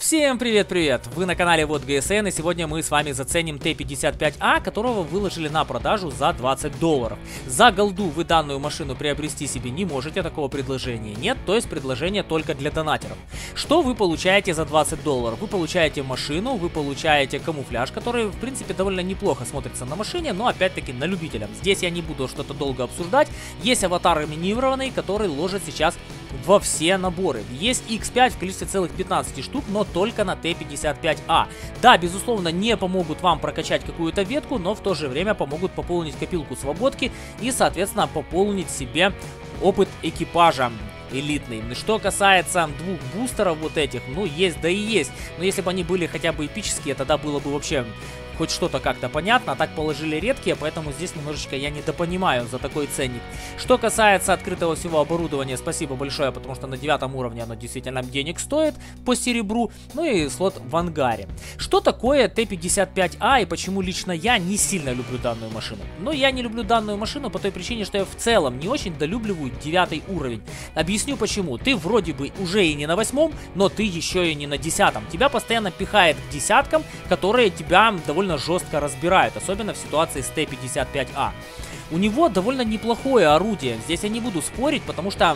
Всем привет-привет! Вы на канале Вот ГСН, и сегодня мы с вами заценим Т-55А, которого выложили на продажу за $20. За голду вы данную машину приобрести себе не можете, такого предложения нет, то есть предложение только для донатеров. Что вы получаете за $20? Вы получаете машину, вы получаете камуфляж, который в принципе довольно неплохо смотрится на машине, но опять-таки на любителя. Здесь я не буду что-то долго обсуждать, есть аватар минированный, который ложит сейчас во все наборы. Есть X5 в количестве целых 15 штук, но только на Т-55А. Да, безусловно, не помогут вам прокачать какую-то ветку, но в то же время помогут пополнить копилку свободки и, соответственно, пополнить себе опыт экипажа элитный. Что касается двух бустеров вот этих, ну есть да и есть. Но если бы они были хотя бы эпические, тогда было бы вообще хоть что-то как-то понятно, а так положили редкие, поэтому здесь немножечко я недопонимаю за такой ценник. Что касается открытого всего оборудования, спасибо большое, потому что на 9 уровне оно действительно денег стоит по серебру, ну и слот в ангаре. Что такое Т-55А и почему лично я не сильно люблю данную машину? Ну, я не люблю данную машину по той причине, что я в целом не очень долюбливаю 9 уровень. Объясню почему. Ты вроде бы уже и не на 8, но ты еще и не на 10. Тебя постоянно пихает к десяткам, которые тебя довольно жестко разбирают, особенно в ситуации с Т-55А. У него довольно неплохое орудие, здесь я не буду спорить, потому что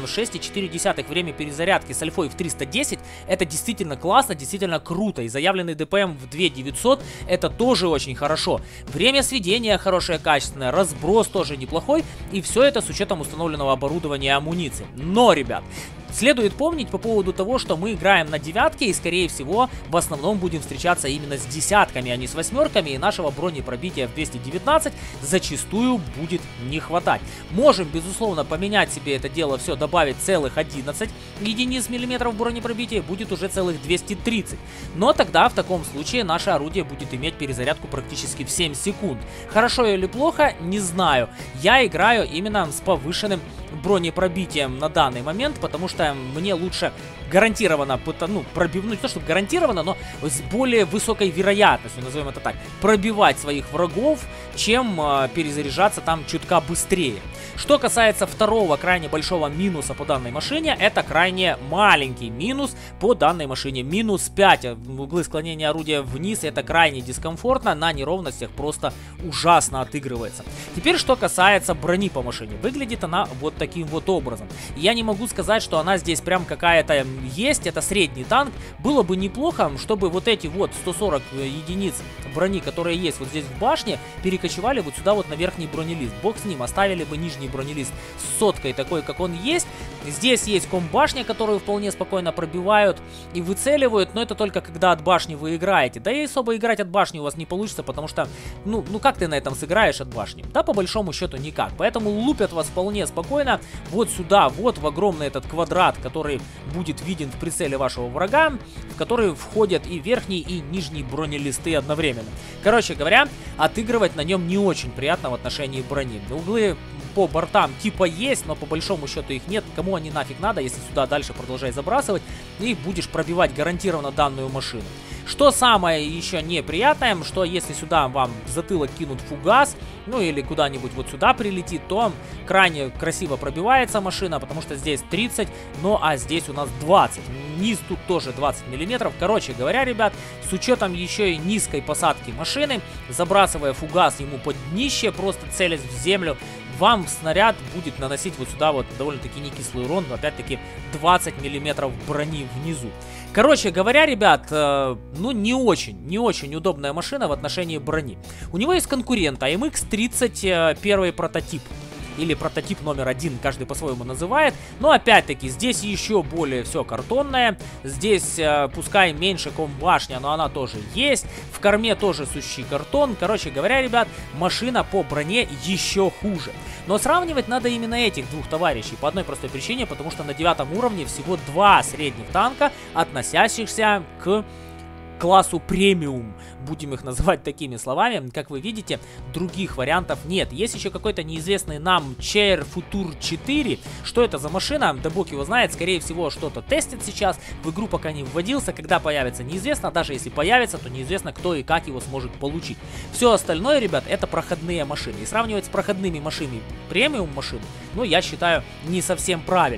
6,4 время перезарядки с альфой в 310 это действительно классно, действительно круто, и заявленный ДПМ в 2900 это тоже очень хорошо. Время сведения хорошее, качественное, разброс тоже неплохой, и все это с учетом установленного оборудования и амуниции. Но, ребят, следует помнить по поводу того, что мы играем на девятке и, скорее всего, в основном будем встречаться именно с десятками, а не с восьмерками, и нашего бронепробития в 219 зачастую будет не хватать. Можем, безусловно, поменять себе это дело, все, добавить целых 11 единиц миллиметров бронепробития, будет уже целых 230. Но тогда, в таком случае, наше орудие будет иметь перезарядку практически в 7 секунд. Хорошо или плохо, не знаю. Я играю именно с повышенным бронепробитием на данный момент, потому что мне лучше гарантированно, ну, не то чтобы гарантированно, но с более высокой вероятностью, назовем это так, пробивать своих врагов, чем перезаряжаться там чутка быстрее. Что касается второго крайне большого минуса по данной машине, это крайне маленький минус по данной машине. Минус 5, углы склонения орудия вниз, это крайне дискомфортно, на неровностях просто ужасно отыгрывается. Теперь, что касается брони по машине, выглядит она вот таким вот образом. Я не могу сказать, что она здесь прям какая-то есть, это средний танк. Было бы неплохо, чтобы вот эти вот 140 единиц брони, которые есть вот здесь в башне, перекочевали вот сюда вот на верхний бронелист. Бог с ним, оставили бы нижний бронелист с соткой такой, как он есть. Здесь есть комбашня, которую вполне спокойно пробивают и выцеливают, но это только когда от башни вы играете. Да и особо играть от башни у вас не получится, потому что, ну как ты на этом сыграешь от башни? Да, по большому счету никак. Поэтому лупят вас вполне спокойно вот сюда, вот в огромный этот квадрат, который будет виден в прицеле вашего врага, в который входят и верхний, и нижний бронелисты одновременно. Короче говоря, отыгрывать на нем не очень приятно в отношении брони. Углы по бортам типа есть, но по большому счету их нет. Кому они нафиг надо, если сюда дальше продолжать забрасывать, и будешь пробивать гарантированно данную машину. Что самое еще неприятное, что если сюда вам в затылок кинут фугас, ну или куда-нибудь вот сюда прилетит, то крайне красиво пробивается машина, потому что здесь 30, ну а здесь у нас 20. Низ тут тоже 20 миллиметров. Короче говоря, ребят, с учетом еще и низкой посадки машины, забрасывая фугас ему под днище, просто целясь в землю, вам снаряд будет наносить вот сюда вот довольно-таки не кислый урон, но опять-таки 20 миллиметров брони внизу. Короче говоря, ребят, ну не очень удобная машина в отношении брони. У него есть конкурент АМХ-30, первый прототип. Или прототип номер 1, каждый по-своему называет. Но опять-таки, здесь еще более все картонное. Здесь, пускай меньше комбашня, но она тоже есть. В корме тоже сущий картон. Короче говоря, ребят, машина по броне еще хуже. Но сравнивать надо именно этих двух товарищей. По одной простой причине, потому что на 9 уровне всего 2 средних танка, относящихся к классу премиум, будем их называть такими словами. Как вы видите, других вариантов нет. Есть еще какой-то неизвестный нам Chair Futur 4. Что это за машина? Да бог его знает. Скорее всего, что-то тестит сейчас. В игру пока не вводился. Когда появится, неизвестно. Даже если появится, то неизвестно, кто и как его сможет получить. Все остальное, ребят, это проходные машины. И сравнивать с проходными машинами премиум машин, ну, я считаю, не совсем правильно. В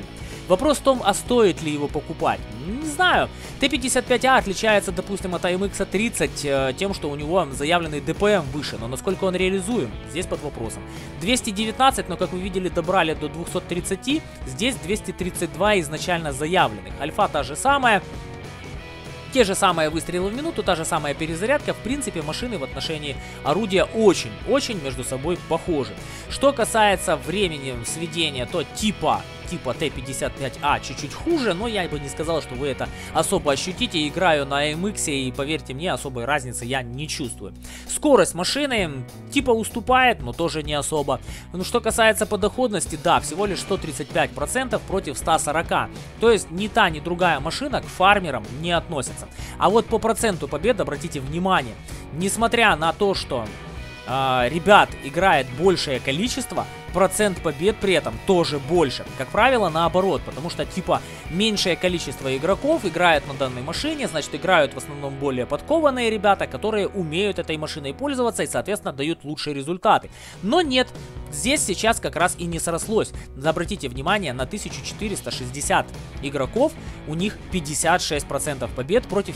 Вопрос в том, а стоит ли его покупать? Не знаю. Т-55А отличается, допустим, от AMX 30 тем, что у него заявленный ДПМ выше, но насколько он реализуем, здесь под вопросом. 219, но как вы видели, добрали до 230, здесь 232 изначально заявленных. Альфа та же самая. Те же самые выстрелы в минуту, та же самая перезарядка. В принципе, машины в отношении орудия очень между собой похожи. Что касается времени сведения, то типа Т-55А чуть-чуть хуже, но я бы не сказал, что вы это особо ощутите. Играю на AMX, и поверьте мне, особой разницы я не чувствую. Скорость машины типа уступает, но тоже не особо. Ну, что касается по доходности, да, всего лишь 135% против 140. То есть ни та, ни другая машина к фармерам не относятся. А вот по проценту побед обратите внимание, несмотря на то, что ребят играет большее количество, процент побед при этом тоже больше. Как правило, наоборот, потому что типа меньшее количество игроков играет на данной машине, значит играют в основном более подкованные ребята, которые умеют этой машиной пользоваться и, соответственно, дают лучшие результаты. Но нет, здесь сейчас как раз и не срослось. Обратите внимание, на 1460 игроков у них 56% побед против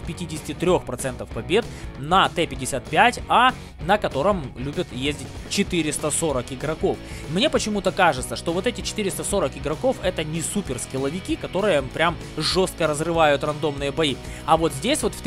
53% побед на Т-55А, на котором любят ездить 440 игроков. Мне почему-то кажется, что вот эти 440 игроков это не супер скилловики, которые прям жестко разрывают рандомные бои. А вот здесь вот в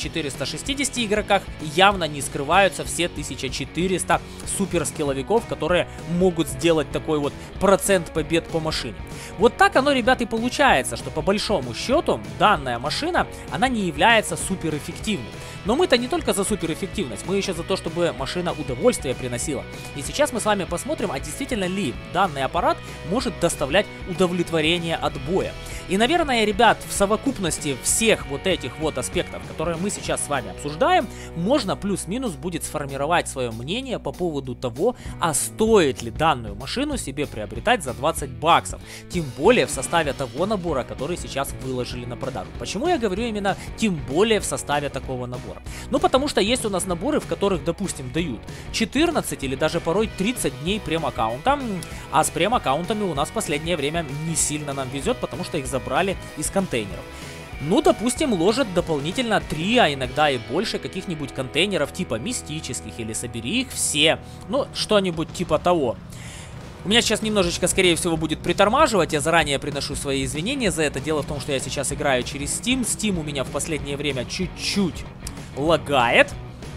1460 игроках явно не скрываются все 1400 супер скилловиков, которые могут сделать такой вот процент побед по машине. Вот так оно, ребят, и получается, что по большому счету данная машина, она не является суперэффективной. Но мы-то не только за суперэффективность, мы еще за то, чтобы машина удовольствие приносила. И сейчас мы с вами посмотрим, а действительно ли данный аппарат может доставлять удовлетворение от боя. И, наверное, ребят, в совокупности всех вот этих вот аспектов, которые мы сейчас с вами обсуждаем, можно плюс-минус будет сформировать свое мнение по поводу того, а стоит ли данную машину себе приобретать за 20 баксов. Тем более в составе того набора, который сейчас выложили на продажу. Почему я говорю именно тем более в составе такого набора? Ну, потому что есть у нас наборы, в которых, допустим, дают 14 или даже порой 30 дней прем-аккаунта, а с прем-аккаунтами у нас в последнее время не сильно нам везет, потому что их забрали из контейнеров. Ну, допустим, ложат дополнительно 3, а иногда и больше каких-нибудь контейнеров типа мистических или собери их все, ну, что-нибудь типа того. У меня сейчас немножечко, скорее всего, будет притормаживать, я заранее приношу свои извинения за это. Дело в том, что я сейчас играю через Steam. Steam у меня в последнее время чуть-чуть лагает.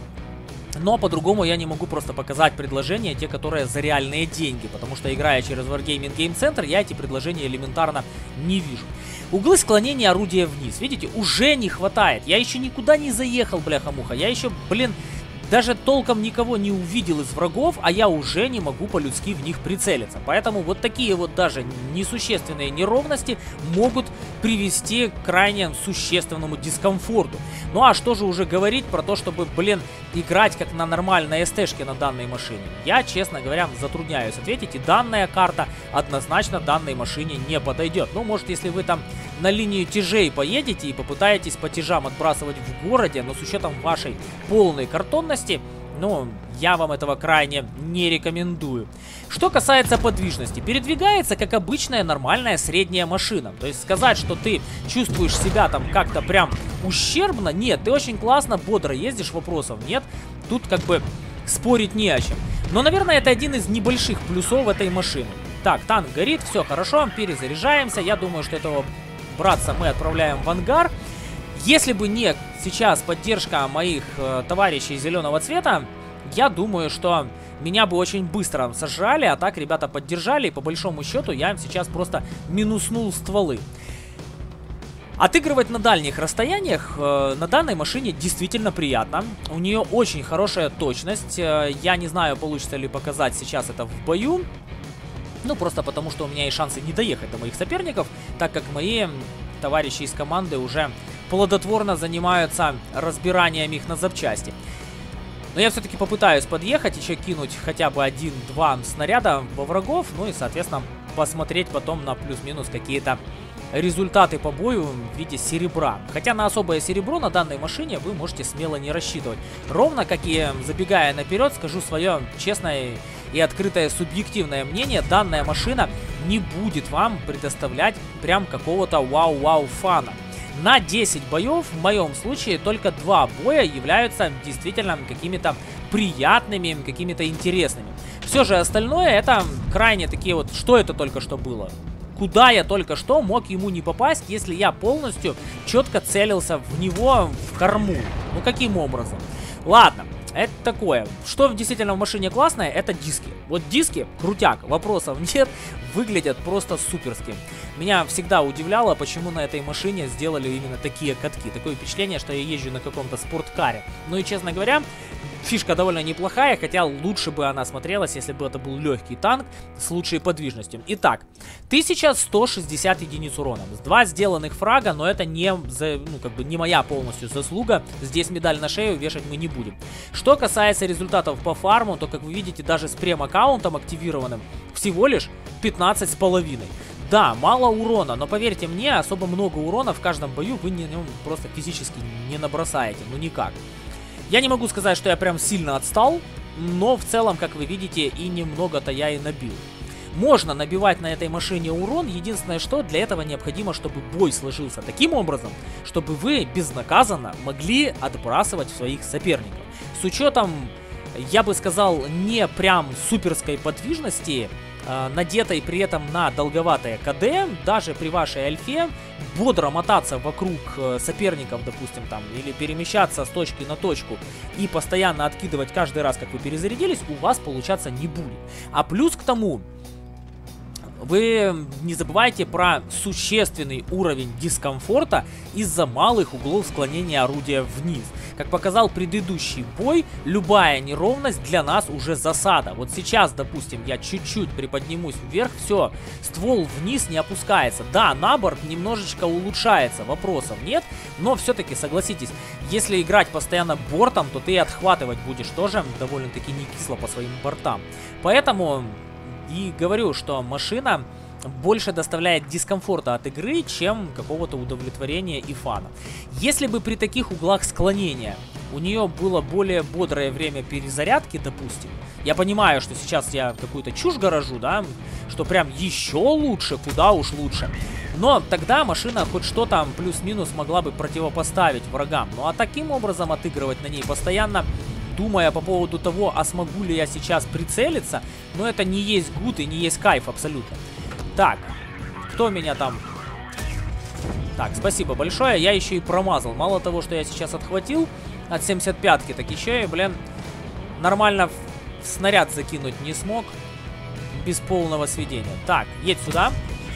Но по-другому я не могу просто показать предложения, те, которые за реальные деньги. Потому что, играя через Wargaming Game Center, я эти предложения элементарно не вижу. Углы склонения орудия вниз. Видите, уже не хватает. Я еще никуда не заехал, бляха-муха. Я еще, блин, даже толком никого не увидел из врагов, а я уже не могу по-людски в них прицелиться. Поэтому вот такие вот даже несущественные неровности могут привести к крайне существенному дискомфорту. Ну а что же уже говорить про то, чтобы, блин, играть как на нормальной СТ-шке на данной машине? Я, честно говоря, затрудняюсь ответить, и данная карта однозначно данной машине не подойдет. Ну, может, если вы там на линию тяжей поедете и попытаетесь по тяжам отбрасывать в городе, но с учетом вашей полной картонности, ну, я вам этого крайне не рекомендую. Что касается подвижности, передвигается как обычная нормальная средняя машина. То есть сказать, что ты чувствуешь себя там как-то прям ущербно, нет, ты очень классно, бодро ездишь, вопросов нет. Тут как бы спорить не о чем. Но, наверное, это один из небольших плюсов этой машины. Так, танк горит, все хорошо, перезаряжаемся. Я думаю, что этого братца мы отправляем в ангар. Если бы не сейчас поддержка моих товарищей зеленого цвета, я думаю, что меня бы очень быстро сожрали, а так ребята поддержали, и по большому счету я им сейчас просто минуснул стволы. Отыгрывать на дальних расстояниях на данной машине действительно приятно. У нее очень хорошая точность. Я не знаю, получится ли показать сейчас это в бою. Ну, просто потому, что у меня есть шансы не доехать до моих соперников, так как мои товарищи из команды уже плодотворно занимаются разбиранием их на запчасти. Но я все-таки попытаюсь подъехать, еще кинуть хотя бы 1-2 снаряда во врагов, ну и, соответственно, посмотреть потом на плюс-минус какие-то результаты по бою в виде серебра. Хотя на особое серебро на данной машине вы можете смело не рассчитывать. Ровно как и забегая наперед, скажу свое честное и открытое субъективное мнение, данная машина не будет вам предоставлять прям какого-то вау-вау фана. На 10 боев, в моем случае, только 2 боя являются действительно какими-то приятными, какими-то интересными. Все же остальное это крайне такие вот, что это только что было? Куда я только что мог ему не попасть, если я полностью четко целился в него, в корму? Ну каким образом? Ладно. Это такое. Что действительно в машине классное, это диски. Вот диски, крутяк, вопросов нет, выглядят просто суперски. Меня всегда удивляло, почему на этой машине сделали именно такие катки. Такое впечатление, что я езжу на каком-то спорткаре. Ну и честно говоря, фишка довольно неплохая, хотя лучше бы она смотрелась, если бы это был легкий танк с лучшей подвижностью. Итак, 1160 единиц урона. 2 сделанных фрага, но это не, не моя полностью заслуга. Здесь медаль на шею вешать мы не будем. Что касается результатов по фарму, то, как вы видите, даже с прем-аккаунтом активированным всего лишь 15,5. Да, мало урона, но поверьте мне, особо много урона в каждом бою вы просто физически не набросаете, ну никак. Я не могу сказать, что я прям сильно отстал, но в целом, как вы видите, и немного-то я и набил. Можно набивать на этой машине урон, единственное, что для этого необходимо, чтобы бой сложился таким образом, чтобы вы безнаказанно могли отбрасывать своих соперников. С учетом, я бы сказал, не прям суперской подвижности, надетой при этом на долговатое КД, даже при вашей альфе, бодро мотаться вокруг соперников, допустим, там, или перемещаться с точки на точку и постоянно откидывать каждый раз, как вы перезарядились, у вас получаться не будет. А плюс к тому, вы не забывайте про существенный уровень дискомфорта из-за малых углов склонения орудия вниз. Как показал предыдущий бой, любая неровность для нас уже засада. Вот сейчас, допустим, я чуть-чуть приподнимусь вверх, все, ствол вниз не опускается. Да, наборд немножечко улучшается, вопросов нет, но все-таки, согласитесь, если играть постоянно бортом, то ты и отхватывать будешь тоже довольно-таки не кисло по своим бортам. Поэтому и говорю, что машина больше доставляет дискомфорта от игры, чем какого-то удовлетворения и фана. Если бы при таких углах склонения у нее было более бодрое время перезарядки, допустим, я понимаю, что сейчас я какую-то чушь горожу, да, что прям еще лучше, куда уж лучше. Но тогда машина хоть что-то плюс-минус могла бы противопоставить врагам. Ну а таким образом отыгрывать на ней постоянно, думая по поводу того, а смогу ли я сейчас прицелиться, но это не есть гуд и не есть кайф абсолютно. Так, кто меня там... Так, спасибо большое, я еще и промазал. Мало того, что я сейчас отхватил от 75-ки, так еще и, блин, нормально снаряд закинуть не смог без полного сведения. Так, едь сюда.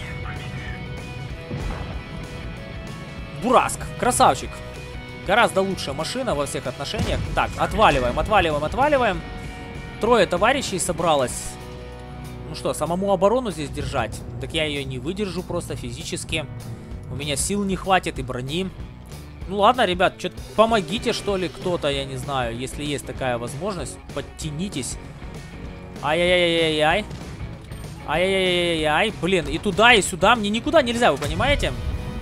Бураск, красавчик. Гораздо лучшая машина во всех отношениях. Так, отваливаем, отваливаем, отваливаем. 3 товарищей собралось. Ну что, самому оборону здесь держать? Так я ее не выдержу просто физически. У меня сил не хватит и брони. Ну ладно, ребят, что-то помогите, что ли, кто-то, я не знаю. Если есть такая возможность, подтянитесь. Ай-яй-яй-яй-яй. Ай-яй-яй-яй-яй. Блин, и туда, и сюда. Мне никуда нельзя, вы понимаете?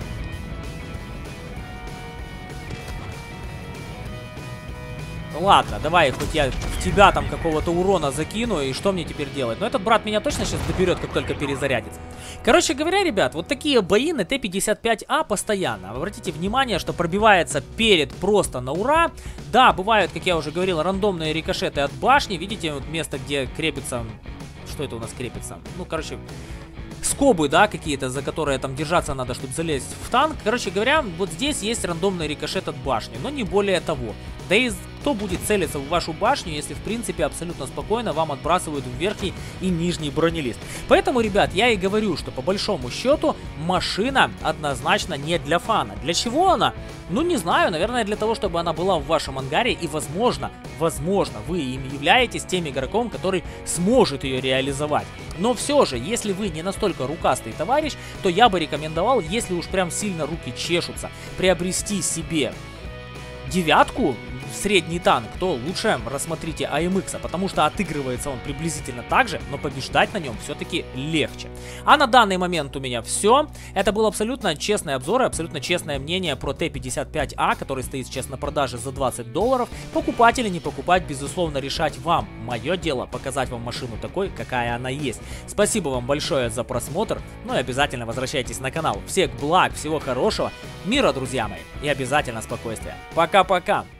Ладно, давай, хоть я в тебя там какого-то урона закину, и что мне теперь делать? Но этот брат меня точно сейчас доберет, как только перезарядится. Короче говоря, ребят, вот такие бои на Т-55А постоянно. Обратите внимание, что пробивается перед просто на ура. Да, бывают, как я уже говорил, рандомные рикошеты от башни. Видите, вот место, где крепится... Что это у нас крепится? Ну, короче... скобы, да, какие-то, за которые там держаться надо, чтобы залезть в танк. Короче говоря, вот здесь есть рандомный рикошет от башни, но не более того. Да и кто будет целиться в вашу башню, если, в принципе, абсолютно спокойно вам отбрасывают в верхний и нижний бронелист. Поэтому, ребят, я и говорю, что по большому счету машина однозначно не для фана. Для чего она? Ну, не знаю, наверное, для того, чтобы она была в вашем ангаре, и, возможно, вы им являетесь тем игроком, который сможет ее реализовать. Но все же, если вы не настолько рукастый товарищ, то я бы рекомендовал, если уж прям сильно руки чешутся, приобрести себе 9-ку. средний танк, то лучше рассмотрите AMX, потому что отыгрывается он приблизительно так же, но побеждать на нем все-таки легче. А на данный момент у меня все. Это был абсолютно честный обзор и абсолютно честное мнение про Т-55А, который стоит сейчас на продаже за $20. Покупать или не покупать, безусловно, решать вам. Мое дело показать вам машину такой, какая она есть. Спасибо вам большое за просмотр, ну и обязательно возвращайтесь на канал. Всех благ, всего хорошего, мира, друзья мои, и обязательно спокойствия. Пока-пока!